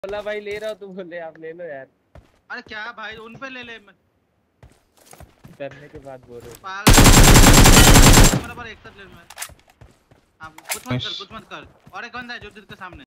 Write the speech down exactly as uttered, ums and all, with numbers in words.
बोला भाई ले रहा हूँ, तू बोले आप ले लो यार। अरे क्या भाई उन पे ले ले करने के बाद बोल रहे मेरा पर एक साथ ले मैं। हाँ कुछ मत कर कुछ मत कर और एक बंदा है जो तेरे सामने